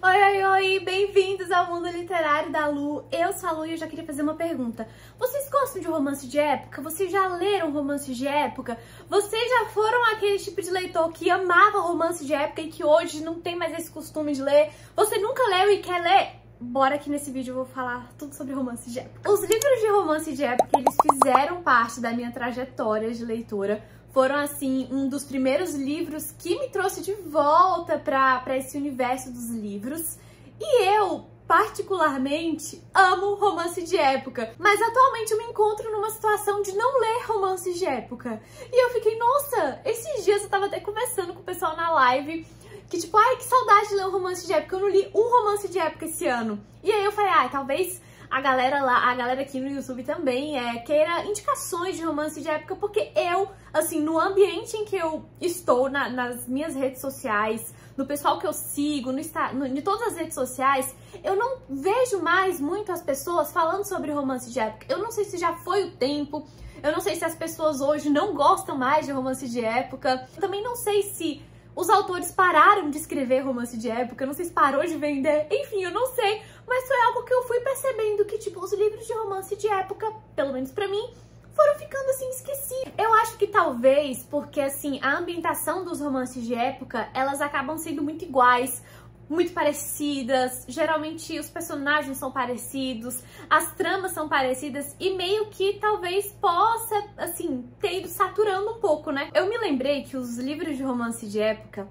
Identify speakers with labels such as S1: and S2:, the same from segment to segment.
S1: Oi, oi, oi! Bem-vindos ao Mundo Literário da Lu. Eu sou a Lu e eu já queria fazer uma pergunta. Vocês gostam de romance de época? Vocês já leram romances de época? Vocês já foram aquele tipo de leitor que amava romance de época e que hoje não tem mais esse costume de ler? Você nunca leu e quer ler? Bora que nesse vídeo eu vou falar tudo sobre romance de época. Os livros de romance de época, eles fizeram parte da minha trajetória de leitura. Foram, assim, um dos primeiros livros que me trouxe de volta pra esse universo dos livros. E eu, particularmente, amo romance de época. Mas atualmente eu me encontro numa situação de não ler romances de época. E eu fiquei, nossa, esses dias eu tava até conversando com o pessoal na live que tipo, ai, que saudade de ler um romance de época. Eu não li um romance de época esse ano. E aí eu falei, ai, talvez a galera aqui no YouTube também queira indicações de romance de época, porque eu, assim, no ambiente em que eu estou, nas minhas redes sociais, no pessoal que eu sigo, em todas as redes sociais, eu não vejo mais muito as pessoas falando sobre romance de época. Eu não sei se já foi o tempo, eu não sei se as pessoas hoje não gostam mais de romance de época, eu também não sei se os autores pararam de escrever romance de época, eu não sei se parou de vender, enfim, eu não sei, mas foi algo que eu fui percebendo que, tipo, os livros de romance de época, pelo menos pra mim, foram ficando, assim, esquecidos. Eu acho que talvez porque, assim, a ambientação dos romances de época, elas acabam sendo muito iguais, muito parecidas, geralmente os personagens são parecidos, as tramas são parecidas e meio que talvez possa, assim, ter ido saturando um pouco, né? Eu me lembrei que os livros de romance de época,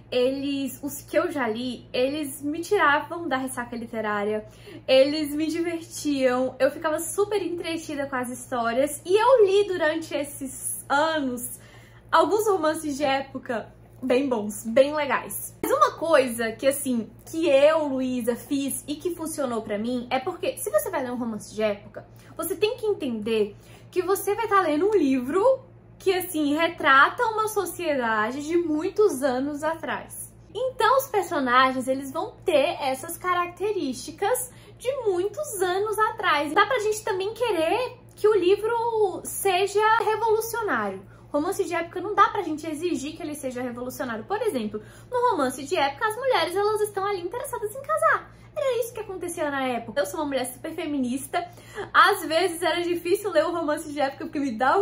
S1: os que eu já li, eles me tiravam da ressaca literária, eles me divertiam, eu ficava super entretida com as histórias e eu li durante esses anos alguns romances de época bem bons, bem legais. Mas uma coisa que, assim, que eu, Luísa, fiz e que funcionou pra mim é porque se você vai ler um romance de época, você tem que entender que você vai estar lendo um livro que, assim, retrata uma sociedade de muitos anos atrás. Então os personagens, eles vão ter essas características de muitos anos atrás. Dá pra gente também querer que o livro seja revolucionário. Romance de época não dá pra gente exigir que ele seja revolucionário. Por exemplo, no romance de época, as mulheres, elas estão ali interessadas em casar. Era isso que acontecia na época. Eu sou uma mulher super feminista. Às vezes era difícil ler o romance de época porque me dava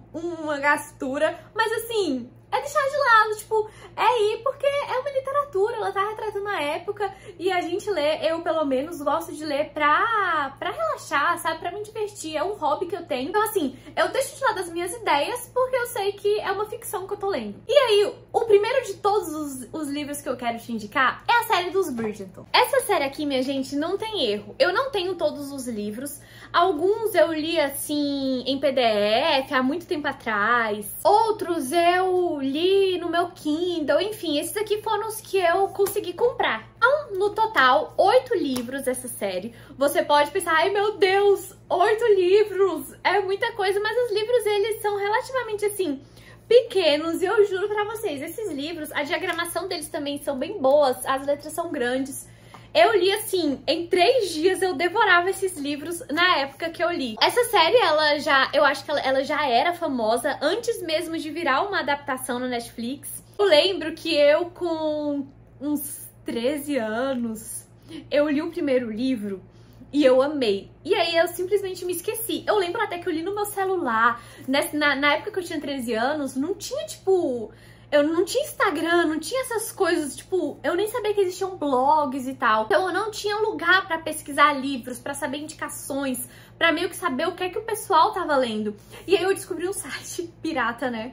S1: uma gastura. Mas assim, é deixar de lado, tipo, é ir porque é uma literatura, ela tá retratando a época e a gente lê, eu pelo menos gosto de ler pra relaxar, sabe, pra me divertir, é um hobby que eu tenho. Então assim, eu deixo de lado as minhas ideias porque eu sei que é uma ficção que eu tô lendo. E aí, o primeiro de todos os livros que eu quero te indicar é a série dos Bridgerton. Essa série aqui, minha gente, não tem erro. Eu não tenho todos os livros. Alguns eu li, assim, em PDF há muito tempo atrás. Outros eu li no meu Kindle. Enfim, esses aqui foram os que eu consegui comprar. Então, no total, 8 livros dessa série. Você pode pensar, ai meu Deus, 8 livros, é muita coisa. Mas os livros, eles são relativamente, assim, pequenos. E eu juro pra vocês, esses livros, a diagramação deles também são bem boas. As letras são grandes. Eu li, assim, em 3 dias eu devorava esses livros na época que eu li. Essa série, eu acho que ela já era famosa antes mesmo de virar uma adaptação no Netflix. Eu lembro que eu, com uns 13 anos, eu li o primeiro livro e eu amei. E aí eu simplesmente me esqueci. Eu lembro até que eu li no meu celular. Na época que eu tinha 13 anos, não tinha, tipo... Eu não tinha Instagram, não tinha essas coisas, tipo, eu nem sabia que existiam blogs e tal. Então eu não tinha lugar pra pesquisar livros, pra saber indicações, pra meio que saber o que é que o pessoal tava lendo. E aí eu descobri um site pirata, né?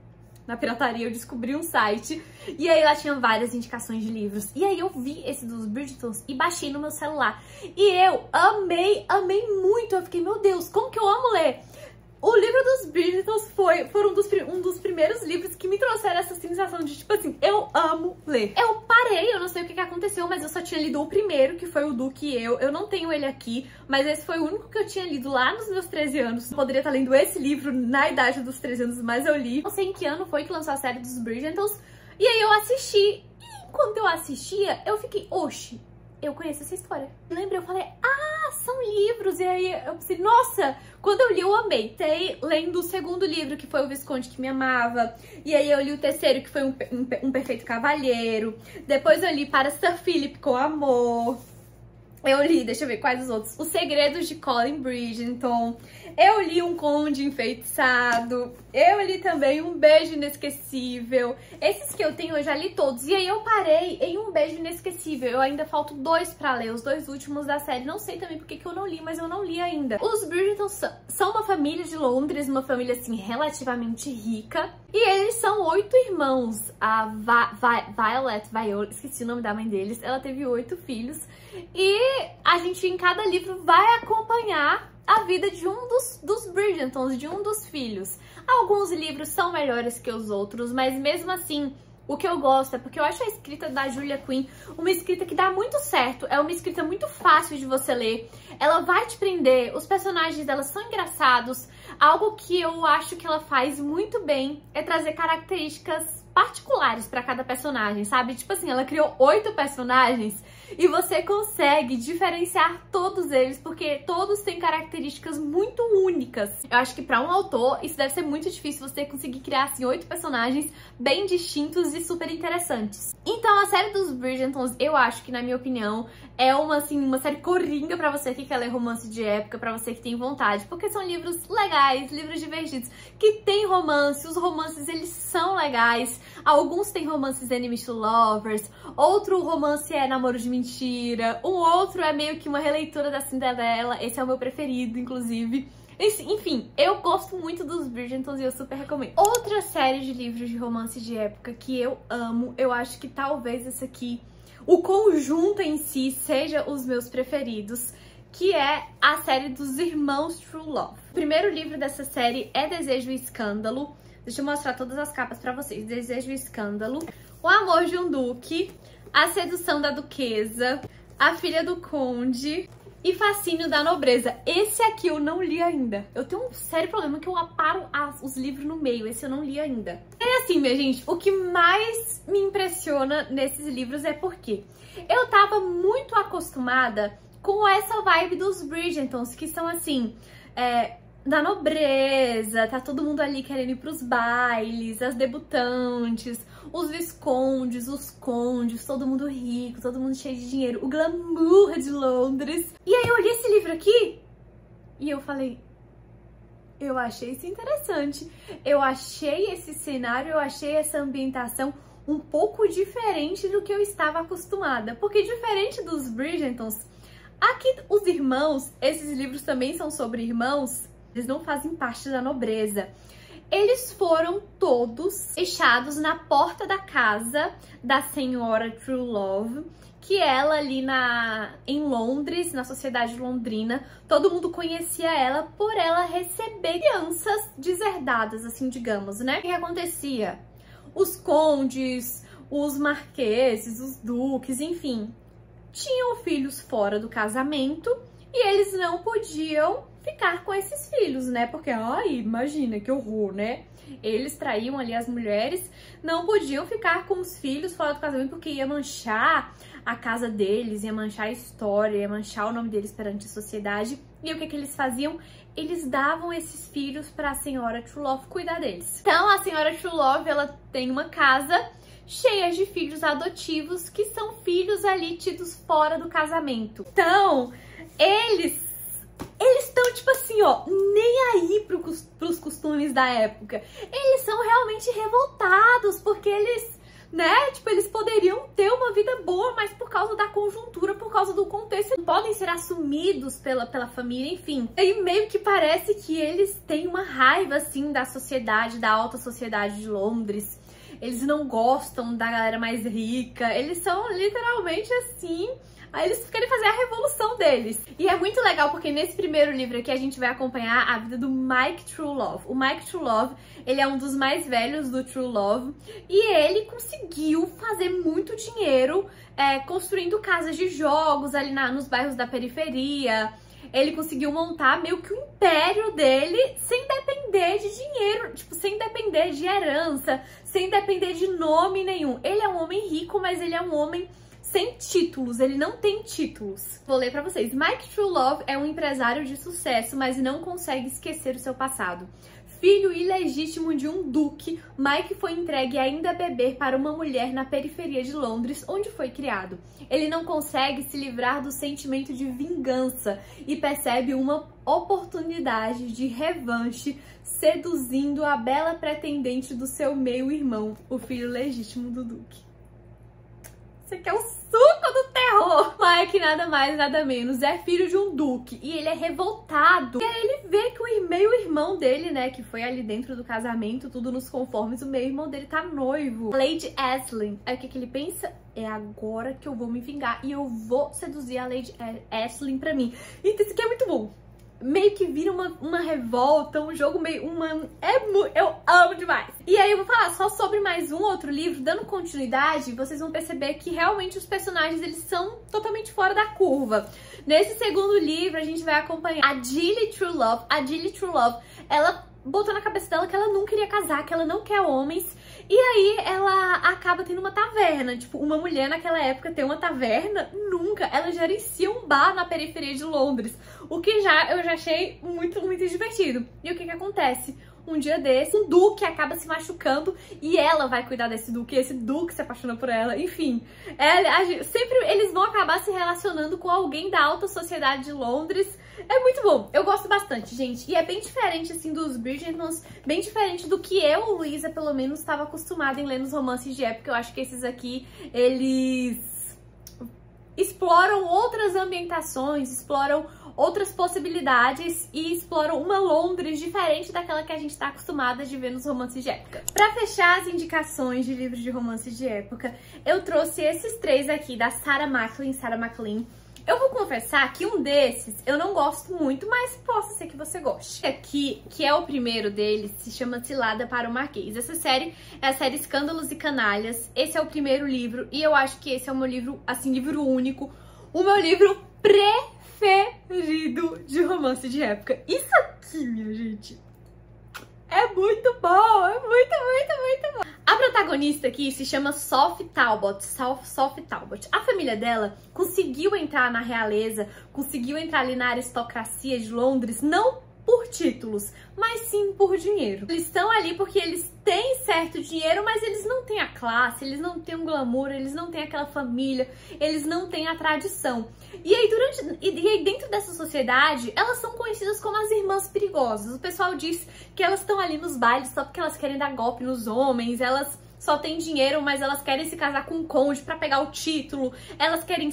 S1: Na pirataria eu descobri um site e aí lá tinha várias indicações de livros. E aí eu vi esse dos Bridgertons e baixei no meu celular. E eu amei muito. Eu fiquei, meu Deus, como que eu amo ler? O livro dos Bridgertons foram um dos primeiros livros que me trouxeram essa sensação de, tipo assim, eu amo ler. Eu parei, eu não sei o que aconteceu, mas eu só tinha lido o primeiro, que foi o Duque e Eu não tenho ele aqui, mas esse foi o único que eu tinha lido lá nos meus 13 anos. Eu poderia estar lendo esse livro na idade dos 13 anos, mas eu li. Não sei em que ano foi que lançou a série dos Bridgertons, e aí eu assisti. E enquanto eu assistia, eu fiquei, oxe, eu conheço essa história. Lembrei, eu falei, ah, são livros. E aí eu pensei, nossa, quando eu li eu amei. Tei lendo o segundo livro, que foi O Visconde que Me Amava. E aí eu li o terceiro, que foi Um Perfeito Cavalheiro. Depois eu li Para Sir Philip com Amor. Eu li, deixa eu ver quais os outros. Os Segredos de Colin Bridgerton. Eu li Um Conde Enfeitiçado. Eu li também Um Beijo Inesquecível. Esses que eu tenho eu já li todos. E aí eu parei em Um Beijo Inesquecível. Eu ainda falto 2 pra ler, os 2 últimos da série. Não sei também porque que eu não li, mas eu não li ainda. Os Bridgerton são uma família de Londres, uma família assim relativamente rica. E eles são 8 irmãos. A Viola, esqueci o nome da mãe deles. Ela teve 8 filhos. E a gente em cada livro vai acompanhar a vida de um dos Bridgertons, de um dos filhos. Alguns livros são melhores que os outros, mas mesmo assim, o que eu gosto é porque eu acho a escrita da Julia Quinn uma escrita que dá muito certo. É uma escrita muito fácil de você ler. Ela vai te prender, os personagens dela são engraçados. Algo que eu acho que ela faz muito bem é trazer características particulares pra cada personagem, sabe? Tipo assim, ela criou 8 personagens e você consegue diferenciar todos eles porque todos têm características muito únicas. Eu acho que pra um autor isso deve ser muito difícil, você conseguir criar assim 8 personagens bem distintos e super interessantes. Então a série dos Bridgertons, eu acho que na minha opinião é uma série coringa pra você que quer ler romance de época, pra você que tem vontade, porque são livros legais, livros divertidos, que tem romance, os romances eles são legais. Alguns têm romances enemies to lovers, outro romance é namoro de mentira, um outro é meio que uma releitura da Cinderela, esse é o meu preferido, inclusive. Enfim, eu gosto muito dos Bridgertons e eu super recomendo. Outra série de livros de romance de época que eu amo, eu acho que talvez esse aqui, o conjunto em si, seja os meus preferidos, que é a série dos Irmãos True Love. O primeiro livro dessa série é Desejo e Escândalo. Deixa eu mostrar todas as capas pra vocês. Desejo e Escândalo, O Amor de um Duque, A Sedução da Duquesa, A Filha do Conde e Fascínio da Nobreza. Esse aqui eu não li ainda. Eu tenho um sério problema que eu aparo os livros no meio. Esse eu não li ainda. É assim, minha gente, o que mais me impressiona nesses livros é porque eu tava muito acostumada com essa vibe dos Bridgertons, que são assim, da nobreza, tá todo mundo ali querendo ir pros bailes, as debutantes, os viscondes, os condes, todo mundo rico, todo mundo cheio de dinheiro, o glamour de Londres. E aí eu li esse livro aqui e eu falei, eu achei isso interessante, eu achei esse cenário, eu achei essa ambientação um pouco diferente do que eu estava acostumada, porque diferente dos Bridgertons, aqui os irmãos, esses livros também são sobre irmãos, eles não fazem parte da nobreza. Eles foram todos fechados na porta da casa da senhora True Love, que ela ali em Londres, na sociedade londrina, todo mundo conhecia ela por ela receber crianças deserdadas, assim, digamos, né? O que acontecia? Os condes, os marqueses, os duques, enfim, tinham filhos fora do casamento e eles não podiam ficar com esses filhos, né? Porque, ai, imagina, que horror, né? Eles traíam ali as mulheres, não podiam ficar com os filhos fora do casamento porque ia manchar a casa deles, ia manchar a história, ia manchar o nome deles perante a sociedade. E o que eles faziam? Eles davam esses filhos para a senhora True Love cuidar deles. Então, a senhora True Love, ela tem uma casa cheia de filhos adotivos que são filhos ali tidos fora do casamento. Então, eles estão, tipo assim, ó, nem aí pros costumes da época. Eles são realmente revoltados, porque eles, né, tipo, eles poderiam ter uma vida boa, mas por causa da conjuntura, por causa do contexto, não podem ser assumidos pela família, enfim. E meio que parece que eles têm uma raiva, assim, da sociedade, da alta sociedade de Londres. Eles não gostam da galera mais rica, eles são literalmente assim... Aí eles querem fazer a revolução deles. E é muito legal porque nesse primeiro livro aqui a gente vai acompanhar a vida do Mike True Love. O Mike True Love, ele é um dos mais velhos do True Love e ele conseguiu fazer muito dinheiro construindo casas de jogos ali nos bairros da periferia. Ele conseguiu montar meio que o império dele sem depender de dinheiro, tipo, sem depender de herança, sem depender de nome nenhum. Ele é um homem rico, mas ele é um homem sem títulos, ele não tem títulos. Vou ler pra vocês. Mike Truelove é um empresário de sucesso, mas não consegue esquecer o seu passado. Filho ilegítimo de um duque, Mike foi entregue ainda bebê para uma mulher na periferia de Londres, onde foi criado. Ele não consegue se livrar do sentimento de vingança e percebe uma oportunidade de revanche seduzindo a bela pretendente do seu meio-irmão, o filho legítimo do duque. Isso aqui é o suco do terror! Mike nada mais nada menos é filho de um duque e ele é revoltado. E aí ele vê que o meio-irmão dele, né, que foi ali dentro do casamento, tudo nos conformes, o meio-irmão dele tá noivo. Lady Aisling. Aí o que ele pensa? É agora que eu vou me vingar e eu vou seduzir a Lady Aisling pra mim. Então isso aqui é muito bom. Meio que vira uma revolta, um jogo meio... eu amo demais! E aí eu vou falar só sobre mais um outro livro, dando continuidade, vocês vão perceber que realmente os personagens, eles são totalmente fora da curva. Nesse segundo livro, a gente vai acompanhar a Gilly Truelove. A Gilly Truelove, ela botou na cabeça dela que ela não queria casar, que ela não quer homens. E aí ela acaba tendo uma taverna. Tipo, uma mulher naquela época ter uma taverna? Nunca. Ela gerencia um bar na periferia de Londres. O que eu já achei muito, muito divertido. E o que acontece? Um dia desse, um duque acaba se machucando e ela vai cuidar desse duque, e esse duque se apaixona por ela, enfim. Sempre eles vão acabar se relacionando com alguém da alta sociedade de Londres. É muito bom, eu gosto bastante, gente. E é bem diferente, assim, dos Bridgertons, bem diferente do que eu, Luísa, pelo menos, estava acostumada em ler nos romances de época. Eu acho que esses aqui, eles exploram outras ambientações, exploram outras possibilidades e exploram uma Londres diferente daquela que a gente tá acostumada de ver nos romances de época. Pra fechar as indicações de livros de romances de época, eu trouxe esses três aqui da Sarah MacLean. Eu vou confessar que um desses eu não gosto muito, mas possa ser que você goste. Aqui, que é o primeiro deles, se chama Cilada para o Marquês. Essa série é a série Escândalos e Canalhas. Esse é o primeiro livro e eu acho que esse é o meu livro, assim, livro único. O meu livro preferido de romance de época. Isso aqui, minha gente, é muito bom, é muito bom. A protagonista aqui se chama Sophie Talbot. Sophie Talbot. A família dela conseguiu entrar na realeza, conseguiu entrar ali na aristocracia de Londres, não por títulos, mas sim por dinheiro. Eles estão ali porque eles têm certo dinheiro, mas eles não têm a classe, eles não têm um glamour, eles não têm aquela família, eles não têm a tradição. E aí dentro dessa sociedade, elas são conhecidas como as irmãs perigosas. O pessoal diz que elas estão ali nos bailes só porque elas querem dar golpe nos homens, elas só têm dinheiro, mas elas querem se casar com um conde pra pegar o título, elas querem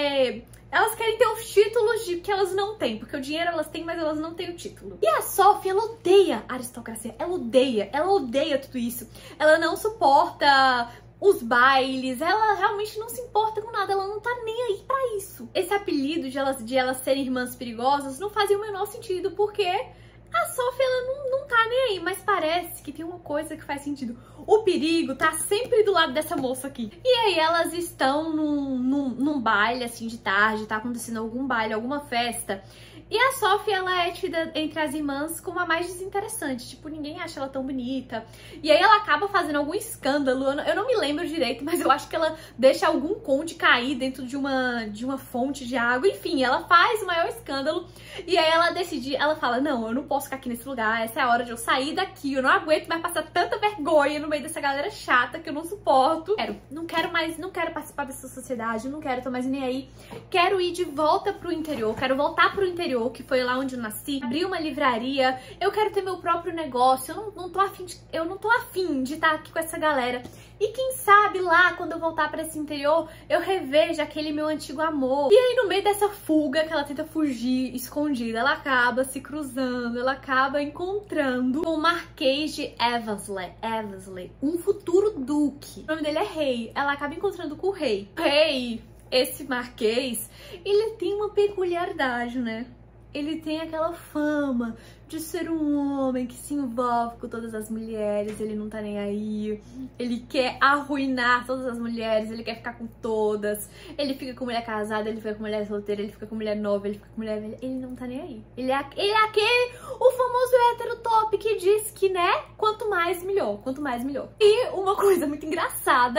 S1: ter os títulos que elas não têm, porque o dinheiro elas têm, mas elas não têm o título. E a Sophie, ela odeia a aristocracia, ela odeia tudo isso. Ela não suporta os bailes, ela realmente não se importa com nada, ela não tá nem aí pra isso. Esse apelido de elas serem irmãs perigosas não fazia o menor sentido, porque a Sophie, ela não tá nem aí, mas parece que tem uma coisa que faz sentido. O perigo tá sempre do lado dessa moça aqui. E aí elas estão num baile, assim, de tarde, tá acontecendo algum baile, alguma festa. E a Sophie, ela é tida entre as irmãs como a mais desinteressante. Tipo, ninguém acha ela tão bonita. E aí ela acaba fazendo algum escândalo. Eu não me lembro direito, mas eu acho que ela deixa algum conde cair dentro de uma fonte de água. Enfim, ela faz o maior escândalo. E aí ela fala, não, eu não posso ficar aqui nesse lugar. Essa é a hora de eu sair daqui. Eu não aguento mais passar tanta vergonha no meio dessa galera chata que eu não suporto. Não quero participar dessa sociedade. Não quero, tô mais nem aí. Quero ir de volta pro interior. Quero voltar pro interior, que foi lá onde eu nasci, abrir uma livraria, eu quero ter meu próprio negócio, eu não tô afim de estar aqui com essa galera. E quem sabe lá, quando eu voltar pra esse interior, eu revejo aquele meu antigo amor. E aí, no meio dessa fuga, que ela tenta fugir escondida, ela acaba se cruzando, ela acaba encontrando o Marquês de Eversley, um futuro duque. O nome dele é Rei. Ela acaba encontrando com o Rei. Esse Marquês, ele tem uma peculiaridade, né? Ele tem aquela fama de ser um homem que se envolve com todas as mulheres, ele não tá nem aí, ele quer arruinar todas as mulheres, ele quer ficar com todas, ele fica com mulher casada, ele fica com mulher solteira, ele fica com mulher nova, ele fica com mulher velha, ele não tá nem aí. Ele é aquele, o famoso hétero top que diz que, né, quanto mais melhor. E uma coisa muito engraçada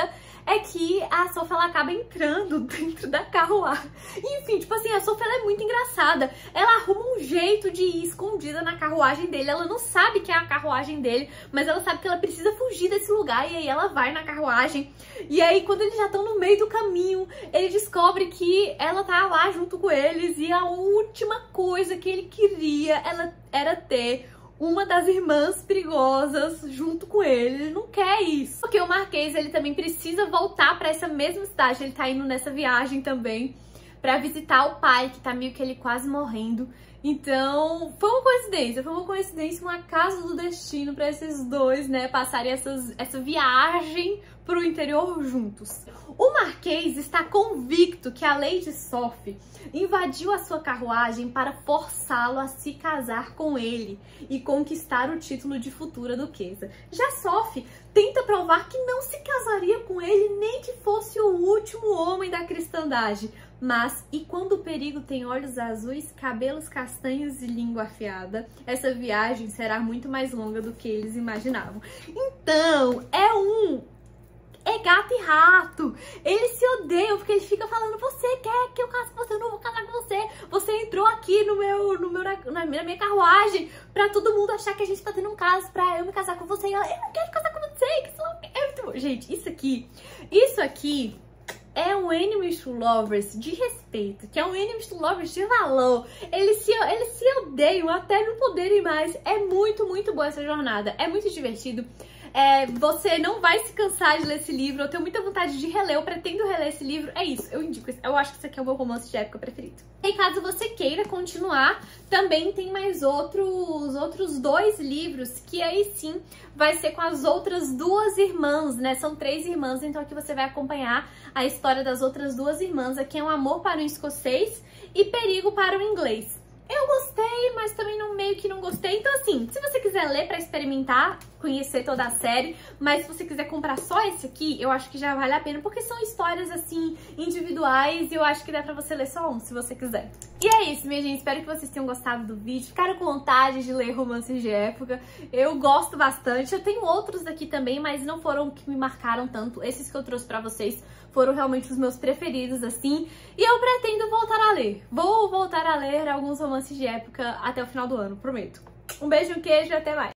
S1: é que a Sophie, ela acaba entrando dentro da carruagem. Enfim, tipo assim, a Sophie, ela é muito engraçada. Ela arruma um jeito de ir escondida na carruagem dele. Ela não sabe que é a carruagem dele, mas ela sabe que ela precisa fugir desse lugar. E aí ela vai na carruagem. E aí, quando eles já estão no meio do caminho, ele descobre que ela tá lá junto com eles. E a última coisa que ele queria era ter uma das irmãs perigosas junto com ele. Ele não quer isso. Porque o Marquês, ele também precisa voltar pra essa mesma cidade. Ele tá indo nessa viagem também pra visitar o pai, que tá meio que ele quase morrendo. Então, foi uma coincidência, um acaso do destino pra esses dois, né, passarem essa viagem pro interior juntos. O Marquês está convicto que a Lady Sophie invadiu a sua carruagem para forçá-lo a se casar com ele e conquistar o título de futura duquesa. Já Sophie tenta provar que não se casaria com ele nem que fosse o último homem da cristandade. Mas, e quando o perigo tem olhos azuis, cabelos castanhos e língua afiada, essa viagem será muito mais longa do que eles imaginavam. Então, é gato e rato. Eles se odeiam porque ele fica falando: você quer que eu case com você? Eu não vou casar com você. Você entrou aqui na minha carruagem pra todo mundo achar que a gente tá tendo um caso pra eu me casar com você. E ela: eu não quero casar com você. É muito bom. Gente, isso aqui é um Enemies to Lovers de respeito, que é um Enemies to Lovers de valor. Eles se odeiam até não poderem mais. É muito, muito boa essa jornada. É muito divertido. Você não vai se cansar de ler esse livro. Eu tenho muita vontade de reler, eu pretendo reler esse livro. É isso, eu indico. Eu acho que esse aqui é o meu romance de época preferido. E caso você queira continuar, também tem mais outros 2 livros, que aí sim vai ser com as outras 2 irmãs, né? São 3 irmãs, então aqui você vai acompanhar a história das outras 2 irmãs. Aqui é Um Amor para o Escocês e Perigo para o Inglês. Eu gostei, mas também meio que não gostei. Então assim, se você quiser ler pra experimentar, conhecer toda a série, mas se você quiser comprar só esse aqui, eu acho que já vale a pena, porque são histórias assim, individuais, e eu acho que dá pra você ler só um, se você quiser. E é isso, minha gente, espero que vocês tenham gostado do vídeo, ficaram com vontade de ler romances de época. Eu gosto bastante, eu tenho outros aqui também, mas não foram que me marcaram tanto. Esses que eu trouxe pra vocês foram realmente os meus preferidos, assim, e eu pretendo voltar a ler. Vou voltar a ler alguns romances de época até o final do ano, prometo. Um beijo, um queijo e até mais!